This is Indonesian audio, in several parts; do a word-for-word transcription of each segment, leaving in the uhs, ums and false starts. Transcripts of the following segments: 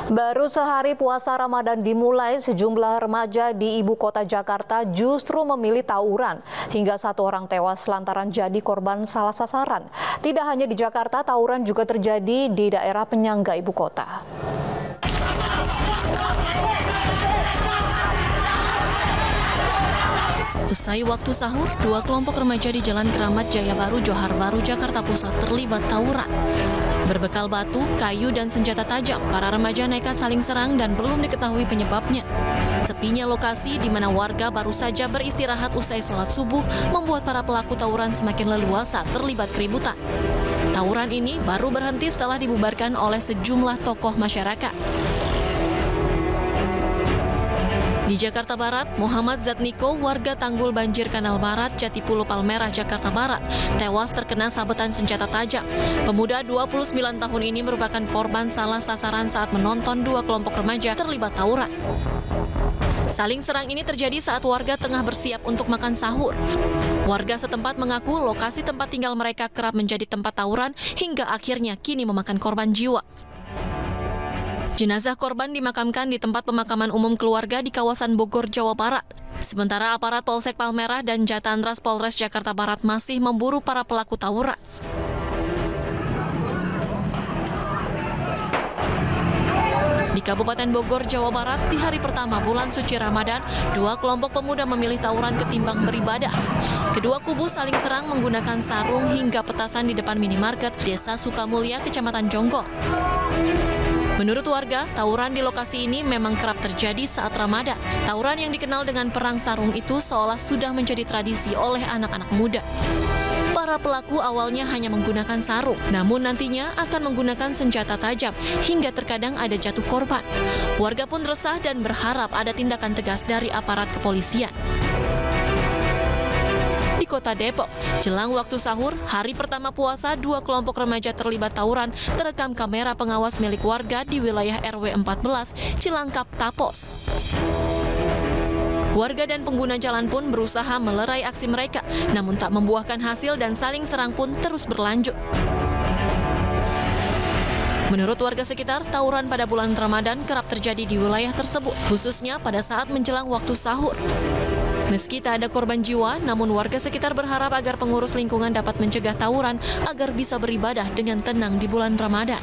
Baru sehari puasa Ramadan dimulai, sejumlah remaja di ibu kota Jakarta justru memilih tawuran. Hingga satu orang tewas lantaran jadi korban salah sasaran. Tidak hanya di Jakarta, tawuran juga terjadi di daerah penyangga ibu kota. Usai waktu sahur, dua kelompok remaja di Jalan Keramat Jaya Baru, Johar Baru, Jakarta Pusat terlibat tawuran. Berbekal batu, kayu, dan senjata tajam, para remaja nekat saling serang dan belum diketahui penyebabnya. Sepinya lokasi di mana warga baru saja beristirahat usai sholat subuh membuat para pelaku tawuran semakin leluasa terlibat keributan. Tawuran ini baru berhenti setelah dibubarkan oleh sejumlah tokoh masyarakat. Di Jakarta Barat, Muhammad Zatniko, warga Tanggul Banjir Kanal Barat, Jatipulo Palmerah, Jakarta Barat, tewas terkena sabetan senjata tajam. Pemuda dua puluh sembilan tahun ini merupakan korban salah sasaran saat menonton dua kelompok remaja terlibat tawuran. Saling serang ini terjadi saat warga tengah bersiap untuk makan sahur. Warga setempat mengaku lokasi tempat tinggal mereka kerap menjadi tempat tawuran hingga akhirnya kini memakan korban jiwa. Jenazah korban dimakamkan di tempat pemakaman umum keluarga di kawasan Bogor, Jawa Barat. Sementara aparat Polsek Palmerah dan Jatantras Polres Jakarta Barat masih memburu para pelaku tawuran. Di Kabupaten Bogor, Jawa Barat, di hari pertama bulan suci Ramadan, dua kelompok pemuda memilih tawuran ketimbang beribadah. Kedua kubu saling serang menggunakan sarung hingga petasan di depan minimarket Desa Sukamulya, Kecamatan Jonggol. Menurut warga, tawuran di lokasi ini memang kerap terjadi saat Ramadan. Tawuran yang dikenal dengan perang sarung itu seolah sudah menjadi tradisi oleh anak-anak muda. Para pelaku awalnya hanya menggunakan sarung, namun nantinya akan menggunakan senjata tajam, hingga terkadang ada jatuh korban. Warga pun resah dan berharap ada tindakan tegas dari aparat kepolisian. Di Kota Depok, jelang waktu sahur, hari pertama puasa, dua kelompok remaja terlibat tawuran terekam kamera pengawas milik warga di wilayah R W empat belas, Cilangkap, Tapos. Warga dan pengguna jalan pun berusaha melerai aksi mereka, namun tak membuahkan hasil dan saling serang pun terus berlanjut. Menurut warga sekitar, tawuran pada bulan Ramadan kerap terjadi di wilayah tersebut, khususnya pada saat menjelang waktu sahur. Meski tak ada korban jiwa, namun warga sekitar berharap agar pengurus lingkungan dapat mencegah tawuran agar bisa beribadah dengan tenang di bulan Ramadan.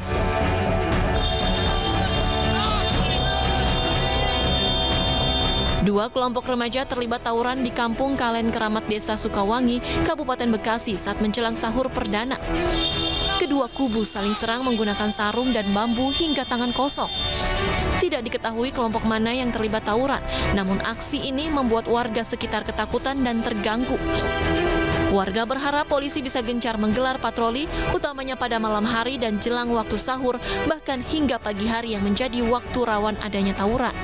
Dua kelompok remaja terlibat tawuran di Kampung Kalen Keramat, Desa Sukawangi, Kabupaten Bekasi saat menjelang sahur perdana. Kedua kubu saling serang menggunakan sarung dan bambu hingga tangan kosong. Tidak diketahui kelompok mana yang terlibat tawuran, namun aksi ini membuat warga sekitar ketakutan dan terganggu. Warga berharap polisi bisa gencar menggelar patroli, utamanya pada malam hari dan jelang waktu sahur, bahkan hingga pagi hari yang menjadi waktu rawan adanya tawuran.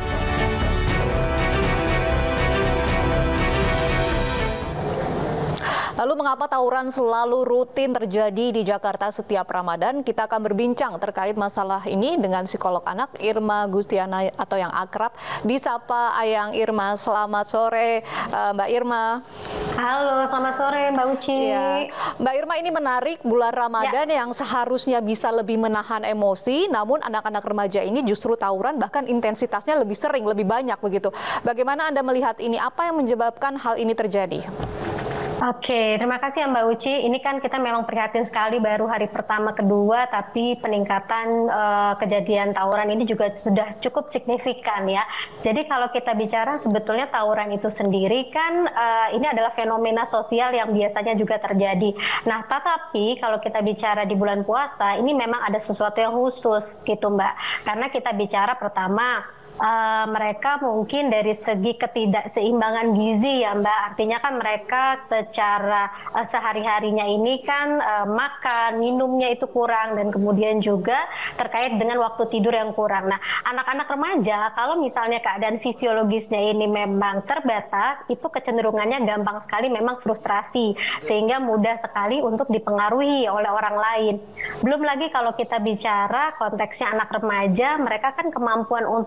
Lalu mengapa tawuran selalu rutin terjadi di Jakarta setiap Ramadan? Kita akan berbincang terkait masalah ini dengan psikolog anak Irma Gustiana atau yang akrab disapa Ayang Irma. Selamat sore Mbak Irma. Halo, selamat sore Mbak Uci. Ya. Mbak Irma, ini menarik, bulan Ramadan ya, yang seharusnya bisa lebih menahan emosi, namun anak-anak remaja ini justru tawuran, bahkan intensitasnya lebih sering, lebih banyak begitu. Bagaimana Anda melihat ini? Apa yang menyebabkan hal ini terjadi? Oke, terima kasih ya Mbak Uci. Ini kan kita memang prihatin sekali baru hari pertama kedua, tapi peningkatan uh, kejadian tawuran ini juga sudah cukup signifikan ya. Jadi kalau kita bicara sebetulnya tawuran itu sendiri kan uh, ini adalah fenomena sosial yang biasanya juga terjadi. Nah, tetapi kalau kita bicara di bulan puasa, ini memang ada sesuatu yang khusus gitu Mbak. Karena kita bicara pertama, Uh, mereka mungkin dari segi ketidakseimbangan gizi ya Mbak, artinya kan mereka secara uh, sehari-harinya ini kan uh, makan, minumnya itu kurang, dan kemudian juga terkait dengan waktu tidur yang kurang. Nah, anak-anak remaja kalau misalnya keadaan fisiologisnya ini memang terbatas, itu kecenderungannya gampang sekali memang frustrasi, sehingga mudah sekali untuk dipengaruhi oleh orang lain. Belum lagi kalau kita bicara konteksnya anak remaja, mereka kan kemampuan untuk meng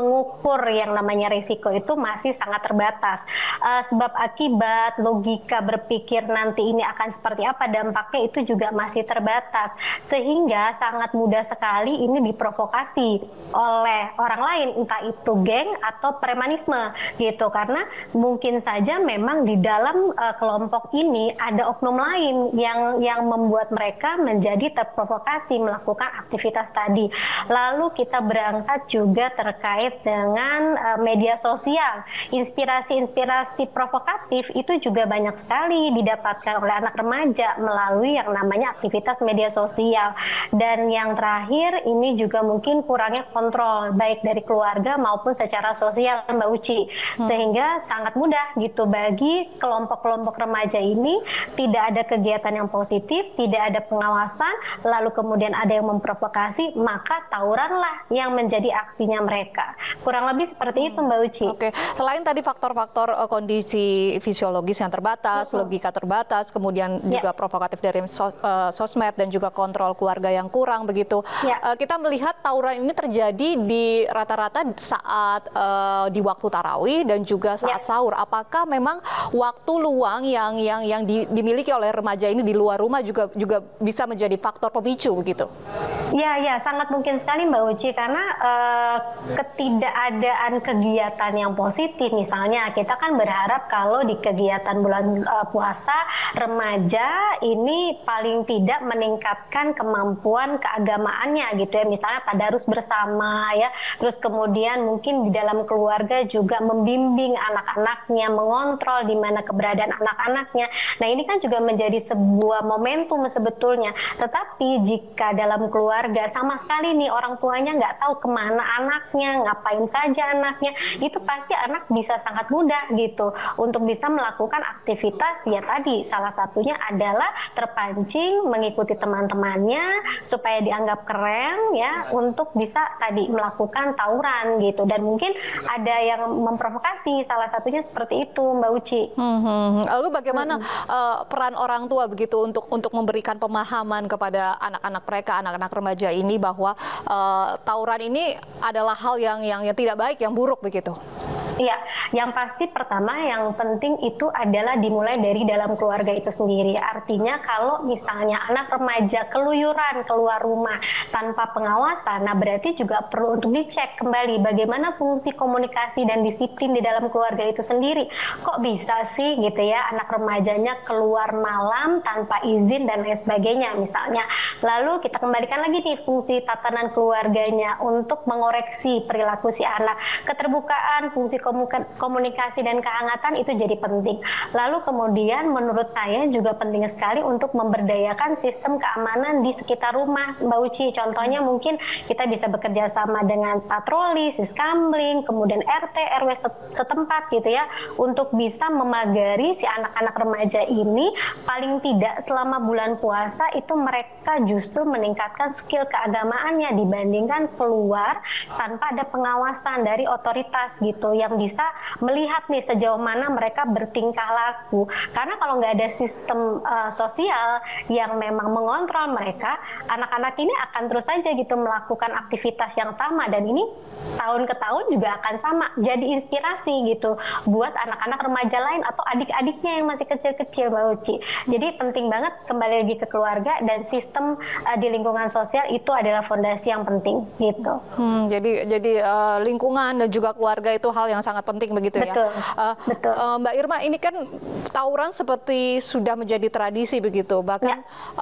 mengukur yang namanya risiko itu masih sangat terbatas. Uh, sebab akibat, logika berpikir nanti ini akan seperti apa dampaknya itu juga masih terbatas. Sehingga sangat mudah sekali ini diprovokasi oleh orang lain, entah itu geng atau premanisme gitu. Karena mungkin saja memang di dalam uh, kelompok ini ada oknum lain yang yang membuat mereka menjadi terprovokasi melakukan aktivitas tadi. Lalu kita berangkat juga terkait dengan uh, media sosial. Inspirasi-inspirasi provokatif itu juga banyak sekali didapatkan oleh anak remaja melalui yang namanya aktivitas media sosial. Dan yang terakhir ini juga mungkin kurangnya kontrol baik dari keluarga maupun secara sosial, Mbak Uci. Hmm. Sehingga sangat mudah gitu bagi kelompok-kelompok remaja ini, tidak ada kegiatan yang positif, tidak ada pengawasan, lalu kemudian ada yang memprovokasi, maka tawuranlah yang menjadi aksinya mereka. Kurang lebih seperti itu, Mbak Uci. Oke, selain tadi faktor-faktor uh, kondisi fisiologis yang terbatas, Betul. logika terbatas, kemudian ya. juga provokatif dari sos, uh, sosmed dan juga kontrol keluarga yang kurang begitu. Ya. Uh, kita melihat tawuran ini terjadi di rata-rata saat uh, di waktu tarawih dan juga saat ya. sahur. Apakah memang waktu luang yang yang yang di, dimiliki oleh remaja ini di luar rumah juga juga bisa menjadi faktor pemicu begitu? Ya, ya, sangat mungkin sekali Mbak Uci, karena uh, ketidakadaan kegiatan yang positif, misalnya kita kan berharap kalau di kegiatan bulan uh, puasa remaja ini paling tidak meningkatkan kemampuan keagamaannya gitu ya, misalnya tadarus bersama ya, terus kemudian mungkin di dalam keluarga juga membimbing anak-anaknya, mengontrol di mana keberadaan anak-anaknya. Nah ini kan juga menjadi sebuah momentum sebetulnya, tetapi jika dalam keluarga sama sekali nih orang tuanya nggak tahu kemana anaknya, ngapain saja anaknya, itu pasti anak bisa sangat mudah gitu untuk bisa melakukan aktivitas ya tadi, salah satunya adalah terpancing mengikuti teman-temannya supaya dianggap keren ya, untuk bisa tadi melakukan tawuran gitu. Dan mungkin ada yang memprovokasi, salah satunya seperti itu Mbak Uci. Hmm, lalu bagaimana hmm. uh, peran orang tua begitu untuk untuk memberikan pemahaman kepada anak-anak mereka, anak-anak remaja ini bahwa uh, tawuran ini adalah hal yang, yang yang tidak baik, yang buruk begitu? Iya, yang pasti pertama yang penting itu adalah dimulai dari dalam keluarga itu sendiri. Artinya kalau misalnya anak remaja keluyuran keluar rumah tanpa pengawasan, nah berarti juga perlu untuk dicek kembali bagaimana fungsi komunikasi dan disiplin di dalam keluarga itu sendiri. Kok bisa sih gitu ya anak remajanya keluar malam tanpa izin dan lain sebagainya misalnya. Lalu kita kembalikan lagi nih fungsi tatanan keluarganya untuk mengoreksi perilaku si anak. Keterbukaan, fungsi komunikasi dan kehangatan itu jadi penting. Lalu kemudian menurut saya juga penting sekali untuk memberdayakan sistem keamanan di sekitar rumah, Mbak Uci. Contohnya mungkin kita bisa bekerja sama dengan patroli, siskamling, kemudian R T, R W setempat gitu ya, untuk bisa memagari si anak-anak remaja ini paling tidak selama bulan puasa itu mereka justru meningkatkan skill keagamaannya dibandingkan keluar tanpa ada pengawasan dari otoritas gitu yang bisa melihat nih sejauh mana mereka bertingkah laku. Karena kalau nggak ada sistem uh, sosial yang memang mengontrol mereka, anak-anak ini akan terus saja gitu melakukan aktivitas yang sama, dan ini tahun ke tahun juga akan sama jadi inspirasi gitu buat anak-anak remaja lain atau adik-adiknya yang masih kecil-kecil, Mbak Uci. Jadi penting banget kembali lagi ke keluarga, dan sistem uh, di lingkungan sosial itu adalah fondasi yang penting gitu. Hmm, jadi jadi uh, lingkungan dan juga keluarga itu hal yang sangat penting begitu ya. Betul. Uh, Betul. Uh, Mbak Irma, ini kan tawuran seperti sudah menjadi tradisi begitu, bahkan ya.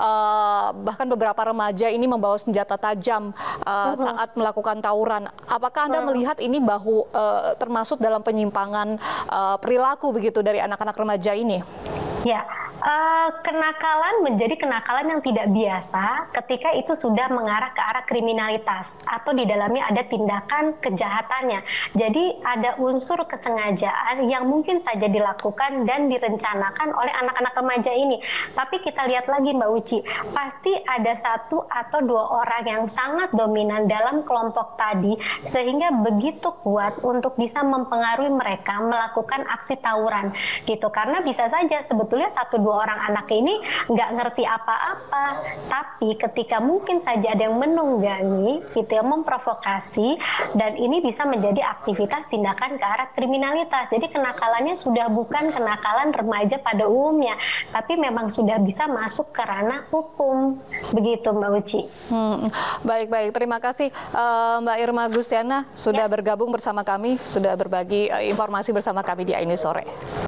uh, bahkan beberapa remaja ini membawa senjata tajam uh, uh-huh. saat melakukan tawuran. Apakah Anda uh-huh. melihat ini bahu uh, termasuk dalam penyimpangan uh, perilaku begitu dari anak-anak remaja ini? Ya, uh, kenakalan menjadi kenakalan yang tidak biasa ketika itu sudah mengarah ke arah kriminalitas atau di dalamnya ada tindakan kejahatannya. Jadi ada unsur kesengajaan yang mungkin saja dilakukan dan direncanakan oleh anak-anak remaja ini. Tapi kita lihat lagi Mbak Uci, pasti ada satu atau dua orang yang sangat dominan dalam kelompok tadi sehingga begitu kuat untuk bisa mempengaruhi mereka melakukan aksi tawuran gitu. Karena bisa saja sebetulnya satu dua kedua orang anak ini nggak ngerti apa-apa, tapi ketika mungkin saja ada yang menunggangi, gitu ya, memprovokasi, dan ini bisa menjadi aktivitas tindakan ke arah kriminalitas. Jadi kenakalannya sudah bukan kenakalan remaja pada umumnya, tapi memang sudah bisa masuk ke ranah hukum. Begitu Mbak Uci. Hmm, baik-baik, terima kasih uh, Mbak Irma Gustiana sudah ya. bergabung bersama kami, sudah berbagi uh, informasi bersama kami di A I N I Sore.